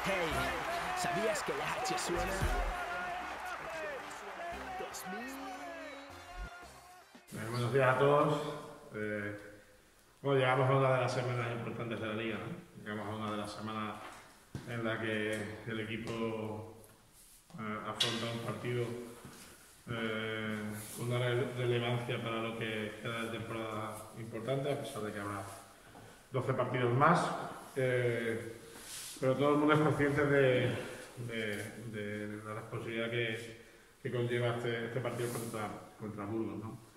Hey, ¿sabías que la H suena? 2000. Buenos días a todos. Bueno, llegamos a una de las semanas importantes de la liga, ¿no? Llegamos a una de las semanas en la que el equipo afronta un partido con una relevancia para lo que queda de temporada importante, a pesar de que habrá 12 partidos más. Pero todo el mundo es consciente de la responsabilidad que conlleva este partido contra Burgos, ¿no?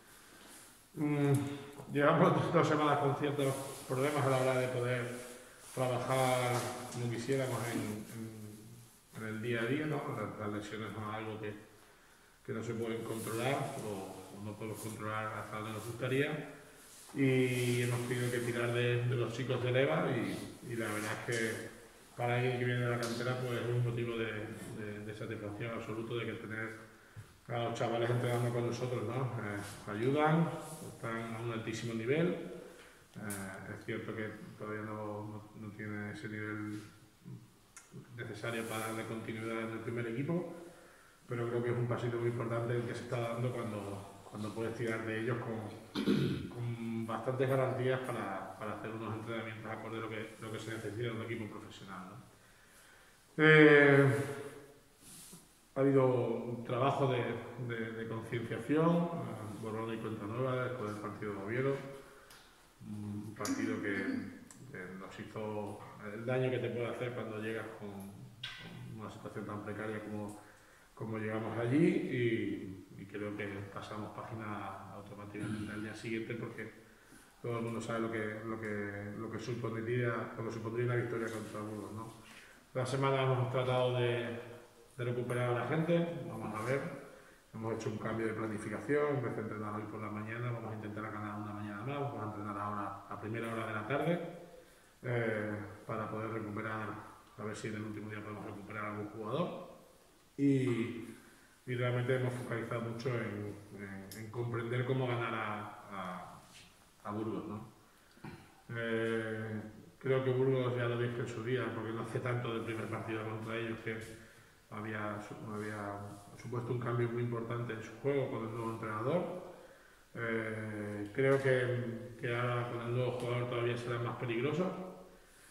Llevamos 2 semanas con ciertos problemas a la hora de poder trabajar como quisiéramos en el día a día, ¿no? Las lesiones no es algo que no se pueden controlar o no podemos controlar hasta donde nos gustaría, y hemos tenido que tirar de los chicos de EVA y la verdad es que para alguien que viene de la cantera pues es un motivo de satisfacción absoluto de que tener a los chavales entrenando con nosotros, ¿no? Ayudan, están a un altísimo nivel. Es cierto que todavía no tiene ese nivel necesario para darle continuidad en el primer equipo, pero creo que es un pasito muy importante el que se está dando cuando puedes tirar de ellos con bastantes garantías para hacer unos entrenamientos acorde a lo que se necesita en un equipo profesional, ¿no? Ha habido un trabajo de concienciación, borrón y cuenta nueva después del partido de Oviedo, un partido que nos hizo el daño que te puede hacer cuando llegas con una situación tan precaria como llegamos allí, y creo que pasamos página automáticamente al día siguiente porque todo el mundo sabe lo que supondría una victoria contra Burgos, ¿no? La semana hemos tratado de recuperar a la gente, vamos a ver, hemos hecho un cambio de planificación, en vez de entrenar hoy por la mañana vamos a intentar ganar una mañana más, vamos a entrenar ahora a primera hora de la tarde para poder recuperar, a ver si en el último día podemos recuperar a algún jugador, y realmente hemos focalizado mucho en comprender cómo ganar a Burgos, ¿no? Creo que Burgos, ya lo dije en su día, porque no hace tanto del primer partido contra ellos, que había supuesto un cambio muy importante en su juego con el nuevo entrenador. Creo que ahora con el nuevo jugador todavía será más peligroso,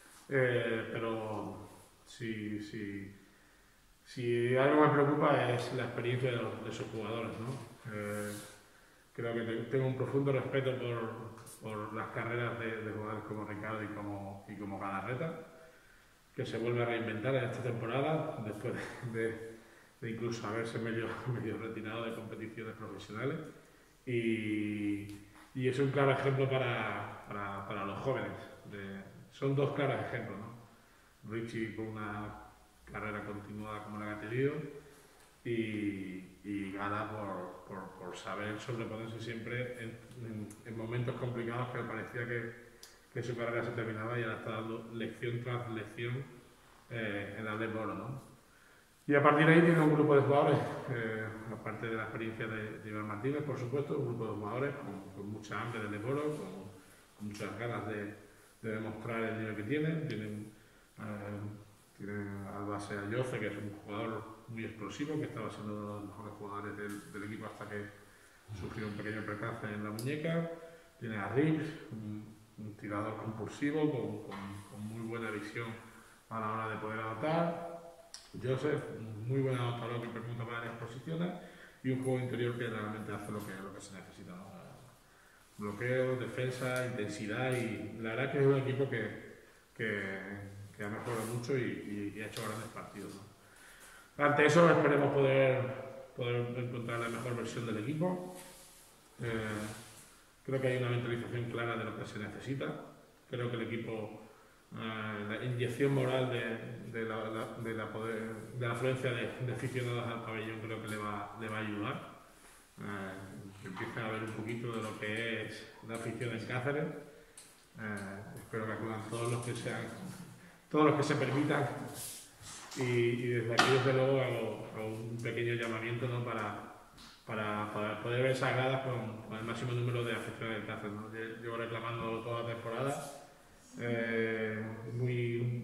pero si algo me preocupa es la experiencia de sus jugadores, ¿no? Creo que tengo un profundo respeto por las carreras de jugadores como Ricardo y como Galarreta, que se vuelve a reinventar en esta temporada después de incluso haberse medio retirado de competiciones profesionales, y es un claro ejemplo para los jóvenes. Son 2 claros ejemplos, ¿no? Richie con una carrera continuada como la que ha tenido, y Gala por saber sobreponerse siempre en momentos complicados que parecía que su carrera se terminaba, y ahora está dando lección tras lección en la de Oro, ¿no? Y a partir de ahí tiene un grupo de jugadores, aparte de la experiencia de Iván Martínez, por supuesto, un grupo de jugadores con mucha hambre de Oro, con muchas ganas de demostrar el nivel que tienen. Tienen al base a Jose, que es un jugador muy explosivo, que estaba siendo uno de los mejores jugadores del equipo hasta que sufrió un pequeño percance en la muñeca. Tiene a Rips, un tirador compulsivo con muy buena visión a la hora de poder anotar. Joseph, muy buen anotador que permuta varias posiciones, y un juego interior que realmente hace lo que se necesita, ¿no? Bloqueo, defensa, intensidad, y la verdad que es un equipo que ha mejorado mucho y ha hecho grandes partidos, ¿no? Ante eso esperemos poder encontrar la mejor versión del equipo. Creo que hay una mentalización clara de lo que se necesita. Creo que el equipo, la inyección moral de la afluencia de aficionados al pabellón, creo que le va a ayudar. Que empiece a ver un poquito de lo que es la afición en Cáceres. Espero que acudan todos los que se permitan, y desde aquí desde luego hago un pequeño llamamiento, ¿no? para poder ver esas gradas con el máximo número de aficionados del Cáceres, ¿no? Llevo reclamando toda la temporada, muy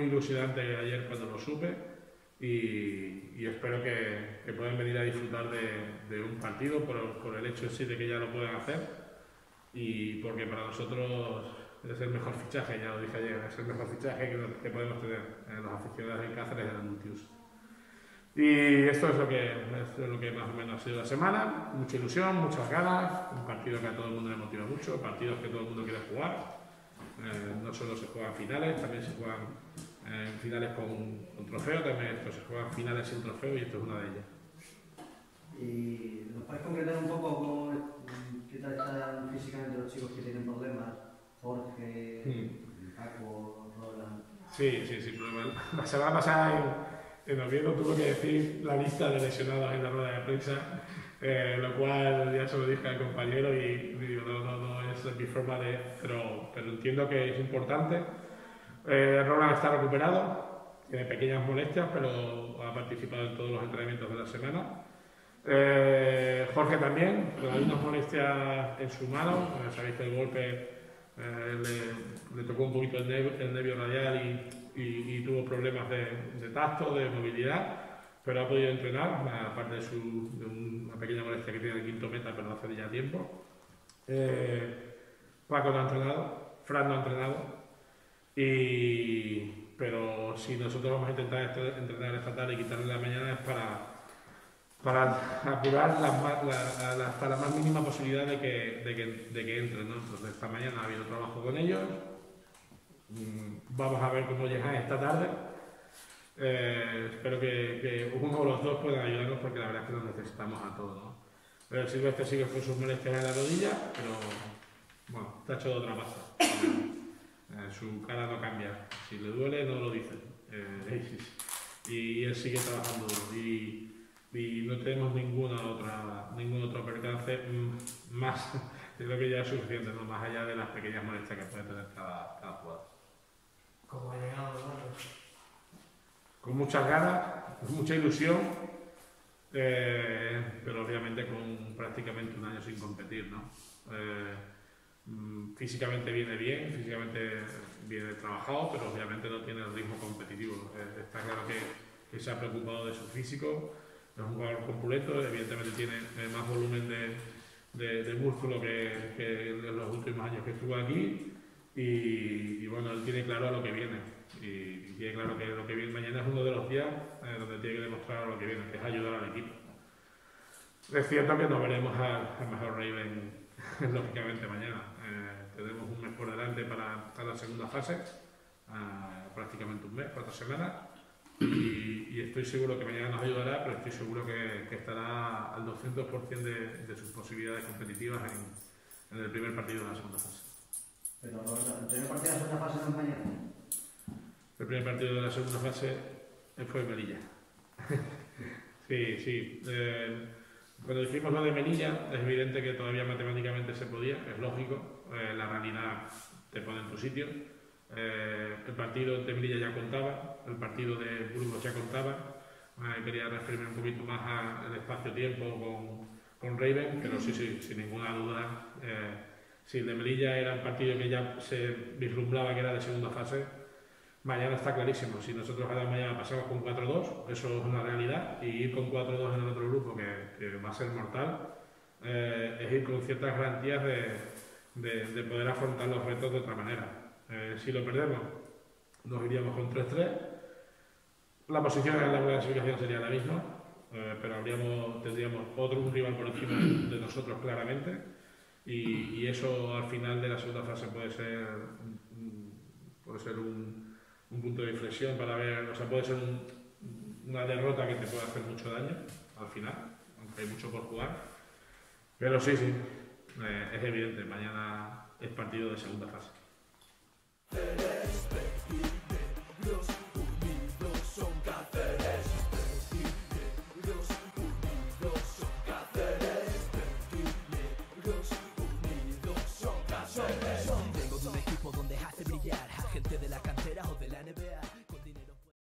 muy ilusionante ayer cuando lo supe y espero que puedan venir a disfrutar de un partido por el hecho en sí de que ya lo pueden hacer y porque para nosotros es el mejor fichaje, ya lo dije ayer, es el mejor fichaje que podemos tener en los aficionados del Cáceres y del Multiuso. Y esto es lo que más o menos ha sido la semana, mucha ilusión, muchas ganas, un partido que a todo el mundo le motiva mucho, partidos que todo el mundo quiere jugar, no solo se juegan finales, también se juegan finales con trofeo, también se juegan finales sin trofeo y esto es una de ellas. ¿Y nos puedes concretar un poco qué tal están físicamente los chicos que tienen problemas? Jorge, Paco, Roland. Sí, sin problema. La semana pasada en Oviedo tuve que decir la lista de lesionados en la rueda de prensa, lo cual ya se lo dije al compañero y digo, no es mi forma de... Pero entiendo que es importante. Roland está recuperado, tiene pequeñas molestias, pero ha participado en todos los entrenamientos de la semana. Jorge también, pero hay unas molestias en su mano, sabéis que el golpe le tocó un poquito el nervio radial y tuvo problemas de tacto, de movilidad, pero ha podido entrenar, aparte de una pequeña molestia que tiene el quinto meta, pero hace ya tiempo. Paco no ha entrenado, Fran no ha entrenado, pero si nosotros vamos a intentar entrenar esta tarde y quitarle la mañana es para apurar hasta la más mínima posibilidad de que entren, ¿no? Entonces esta mañana ha habido trabajo con ellos, vamos a ver cómo llegan esta tarde, espero que uno o los dos puedan ayudarnos porque la verdad es que nos necesitamos a todos, ¿no? Pero Silvestre sigue con sus molestias en la rodilla, pero bueno, está hecho de otra pasta, su cara no cambia, si le duele no lo dice, y él sigue trabajando duro y no tenemos ningún otro percance más de lo que ya es suficiente, ¿no? Más allá de las pequeñas molestias que puede tener cada jugador. ¿Cómo ha llegado Eduardo? Con muchas ganas, con mucha ilusión, pero obviamente con prácticamente un año sin competir, ¿no? Físicamente viene bien, físicamente viene trabajado, pero obviamente no tiene el ritmo competitivo. Está claro que se ha preocupado de su físico. Es un jugador completo, evidentemente tiene más volumen de músculo que en los últimos años que estuvo aquí y bueno, él tiene claro a lo que viene y tiene claro que lo que viene mañana es uno de los días donde tiene que demostrar a lo que viene, que es ayudar al equipo. Es cierto que no veremos al mejor Raven lógicamente mañana, tenemos un mes por delante para la segunda fase, prácticamente un mes, 4 semanas. Y estoy seguro que mañana nos ayudará, pero estoy seguro que estará al 200% de sus posibilidades competitivas en el primer partido de la segunda fase. Pero el primer partido de la segunda fase no es mañana. El primer partido de la segunda fase fue en Melilla. Sí. Cuando dijimos lo de Melilla, es evidente que todavía matemáticamente se podía, es lógico, la realidad te pone en tu sitio. El partido de Melilla ya contaba, el partido de Burgos ya contaba. Quería referirme un poquito más al espacio-tiempo con Raven, pero sí, sin ninguna duda. Si el de Melilla era un partido que ya se vislumbraba que era de segunda fase, mañana está clarísimo. Si nosotros mañana pasamos con 4-2, eso es una realidad, y ir con 4-2 en el otro grupo, que va a ser mortal, es ir con ciertas garantías de poder afrontar los retos de otra manera. Si lo perdemos, nos iríamos con 3-3. La posición en la clasificación sería la misma, pero tendríamos un rival por encima de nosotros claramente, y eso al final de la segunda fase puede ser un punto de inflexión para ver, o sea, puede ser una derrota que te puede hacer mucho daño al final, aunque hay mucho por jugar, pero sí, es evidente, mañana es partido de segunda fase.